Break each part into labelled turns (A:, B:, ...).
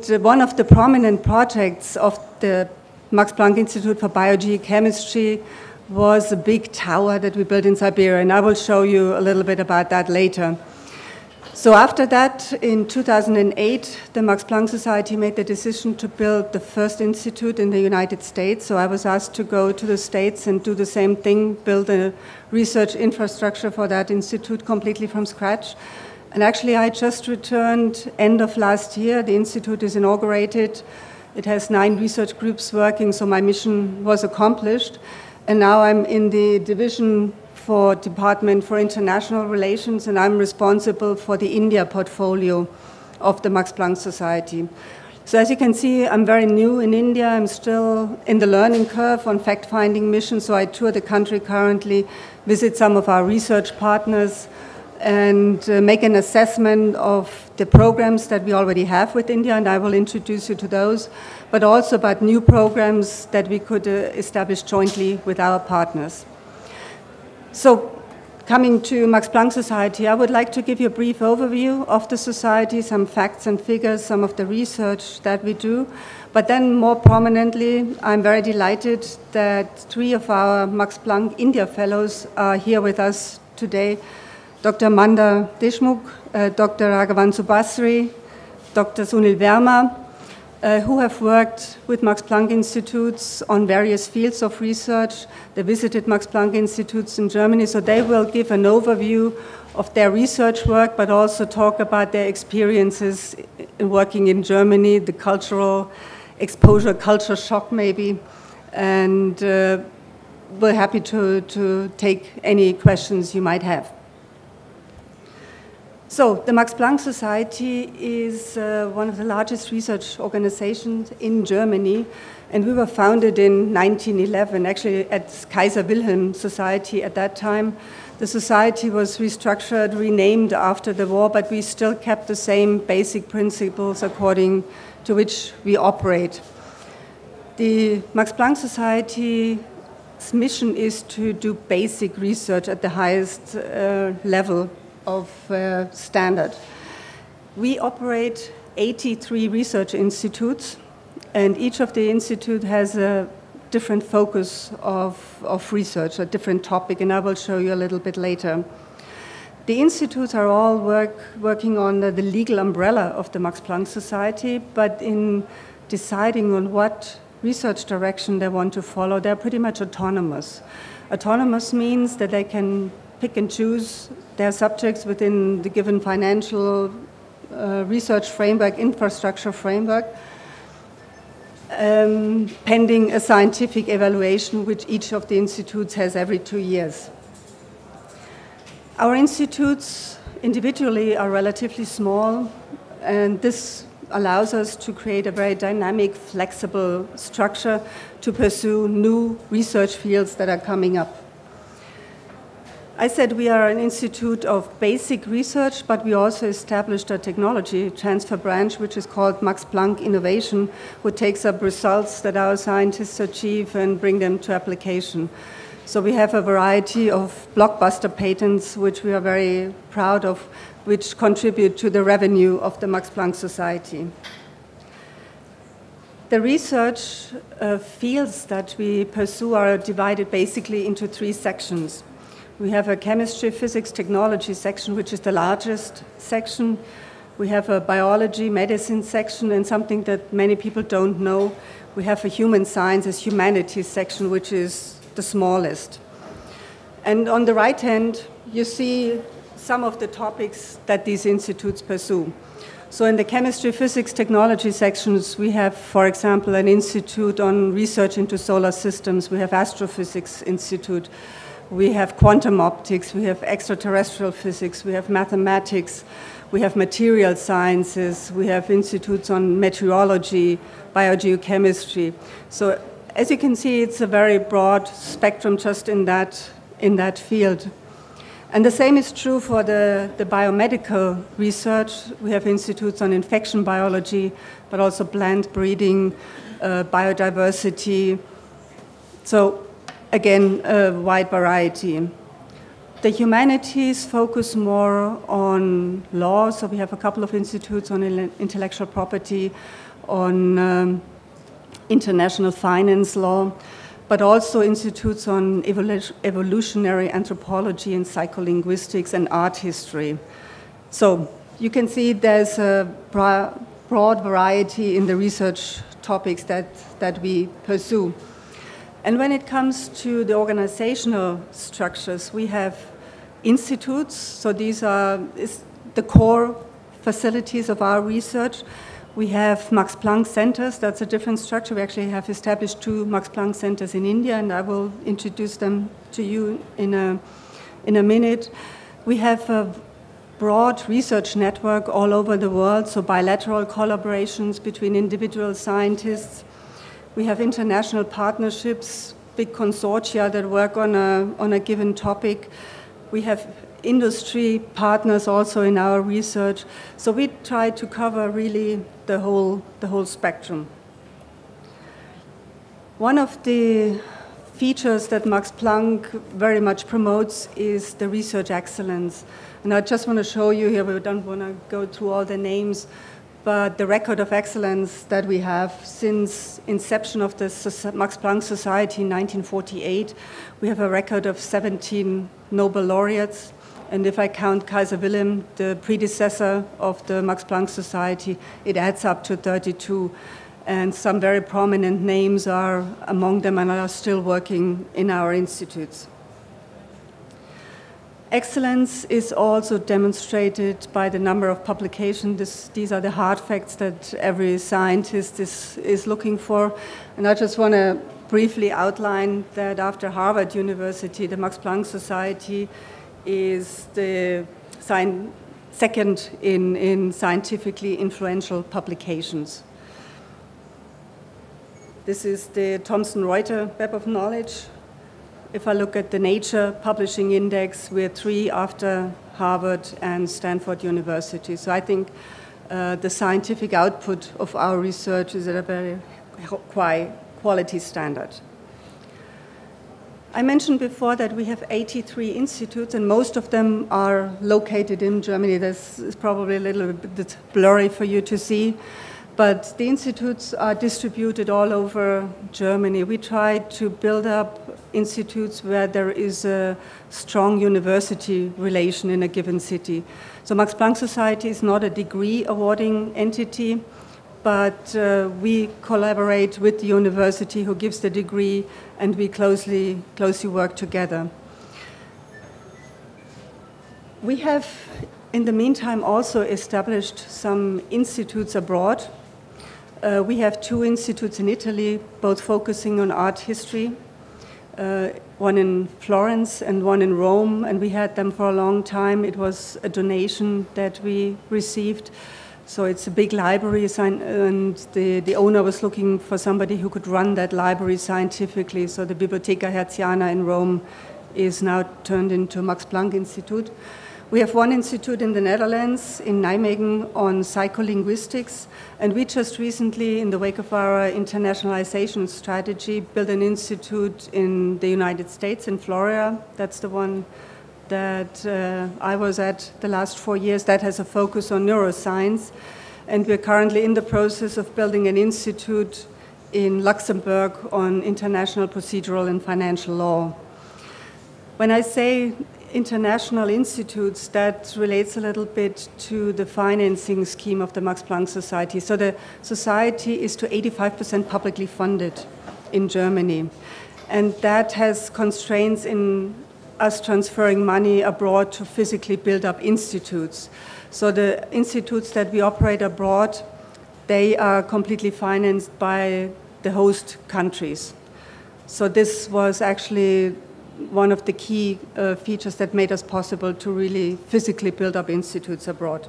A: one of the prominent projects of the Max Planck Institute for Biogeochemistry was a big tower that we built in Siberia, and I will show you a little bit about that later. So after that, in 2008, the Max Planck Society made the decision to build the first institute in the United States. So I was asked to go to the States and do the same thing, build a research infrastructure for that institute completely from scratch. And actually, I just returned end of last year. The institute is inaugurated. It has 9 research groups working, so my mission was accomplished. And now I'm in the division for Department for International Relations, and I'm responsible for the India portfolio of the Max Planck Society. So as you can see, I'm very new in India. I'm still in the learning curve on fact-finding missions, so I tour the country currently, visit some of our research partners, and make an assessment of the programs that we already have with India, and I will introduce you to those, but also about new programs that we could establish jointly with our partners. So, coming to Max Planck Society, I would like to give you a brief overview of the society, some facts and figures, some of the research that we do. But then more prominently, I'm very delighted that 3 of our Max Planck India Fellows are here with us today. Dr. Manda Deshmukh, Dr. Raghavan Subasri, Dr. Sunil Verma, who have worked with Max Planck Institutes on various fields of research. They visited Max Planck Institutes in Germany, so they will give an overview of their research work, but also talk about their experiences in working in Germany, the cultural exposure, culture shock maybe, and we're happy to take any questions you might have. So, the Max Planck Society is one of the largest research organizations in Germany, and we were founded in 1911, actually at Kaiser Wilhelm Society at that time. The society was restructured, renamed after the war, but we still kept the same basic principles according to which we operate. The Max Planck Society's mission is to do basic research at the highest level of standard. We operate 83 research institutes, and each of the institutes has a different focus of research, a different topic, and I will show you a little bit later. The institutes are all working on the legal umbrella of the Max Planck Society, but in deciding on what research direction they want to follow, they're pretty much autonomous. Autonomous means that they can pick and choose their subjects within the given financial research framework, infrastructure framework, pending a scientific evaluation which each of the institutes has every 2 years. Our institutes individually are relatively small, and this allows us to create a very dynamic, flexible structure to pursue new research fields that are coming up. I said we are an institute of basic research, but we also established a technology transfer branch, which is called Max Planck Innovation, who takes up results that our scientists achieve and bring them to application. So we have a variety of blockbuster patents, which we are very proud of, which contribute to the revenue of the Max Planck Society. The research fields that we pursue are divided basically into 3 sections. We have a chemistry, physics, technology section, which is the largest section. We have a biology, medicine section, and something that many people don't know, we have a human sciences, humanities section, which is the smallest. And on the right hand, you see some of the topics that these institutes pursue. So in the chemistry, physics, technology sections, we have, for example, an institute on research into solar systems. We have Astrophysics Institute. We have quantum optics, we have extraterrestrial physics, we have mathematics, we have material sciences, we have institutes on meteorology, biogeochemistry. So as you can see, it's a very broad spectrum just in that field. And the same is true for the biomedical research. We have institutes on infection biology, but also plant breeding, biodiversity. So again, a wide variety. The humanities focus more on law, so we have a couple of institutes on intellectual property, on international finance law, but also institutes on evolutionary anthropology and psycholinguistics and art history. So you can see there's a broad variety in the research topics that we pursue. And when it comes to the organizational structures, we have institutes, so these are the core facilities of our research. We have Max Planck centers, that's a different structure. We actually have established 2 Max Planck centers in India, and I will introduce them to you in a minute. We have a broad research network all over the world, so bilateral collaborations between individual scientists. We have international partnerships, big consortia that work on a given topic. We have industry partners also in our research. So we try to cover really the whole spectrum. One of the features that Max Planck very much promotes is the research excellence. And I just want to show you here, we don't want to go through all the names, but the record of excellence that we have since inception of the Max Planck Society in 1948, we have a record of 17 Nobel laureates. And if I count Kaiser Wilhelm, the predecessor of the Max Planck Society, it adds up to 32. And some very prominent names are among them and are still working in our institutes. Excellence is also demonstrated by the number of publications. These are the hard facts that every scientist is looking for. And I just want to briefly outline that after Harvard University, the Max Planck Society is the second in scientifically influential publications. This is the Thomson Reuters Web of Knowledge. If I look at the Nature Publishing Index, we're 3 after Harvard and Stanford University. So I think the scientific output of our research is at a very high quality standard. I mentioned before that we have 83 institutes, and most of them are located in Germany. This is probably a little bit blurry for you to see, but the institutes are distributed all over Germany. We try to build up institutes where there is a strong university relation in a given city. So Max Planck Society is not a degree awarding entity, but we collaborate with the university who gives the degree, and we closely work together. We have, in the meantime, also established some institutes abroad. We have 2 institutes in Italy, both focusing on art history, one in Florence and one in Rome, and we had them for a long time. It was a donation that we received. So it's a big library, and the owner was looking for somebody who could run that library scientifically. So the Bibliotheca Hertziana in Rome is now turned into Max Planck Institute. We have one institute in the Netherlands, in Nijmegen, on psycholinguistics. And we just recently, in the wake of our internationalization strategy, built an institute in the United States, in Florida. That's the one that I was at the last 4 years. That has a focus on neuroscience. And we're currently in the process of building an institute in Luxembourg on international procedural and financial law. When I say international institutes, that relates a little bit to the financing scheme of the Max Planck Society. So the society is to 85% publicly funded in Germany. And that has constraints in us transferring money abroad to physically build up institutes. So the institutes that we operate abroad, they are completely financed by the host countries. So this was actually one of the key features that made us possible to really physically build up institutes abroad.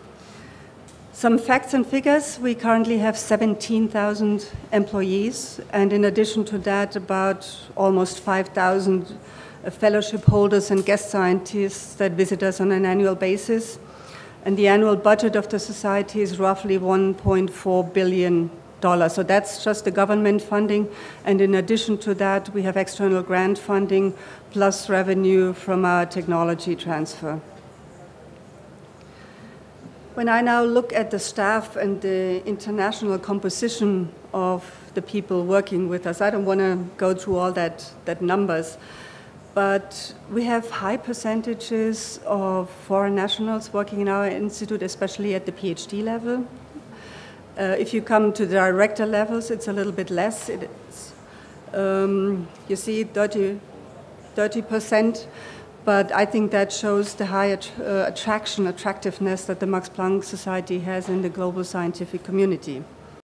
A: Some facts and figures: we currently have 17,000 employees, and in addition to that, about almost 5,000 fellowship holders and guest scientists that visit us on an annual basis. And the annual budget of the society is roughly $1.4 billion. So that's just the government funding. And in addition to that, we have external grant funding plus revenue from our technology transfer. When I now look at the staff and the international composition of the people working with us, I don't want to go through all that numbers, but we have high percentages of foreign nationals working in our institute, especially at the PhD level. If you come to the director levels, it's a little bit less. You see 30%, but I think that shows the high attractiveness that the Max Planck Society has in the global scientific community.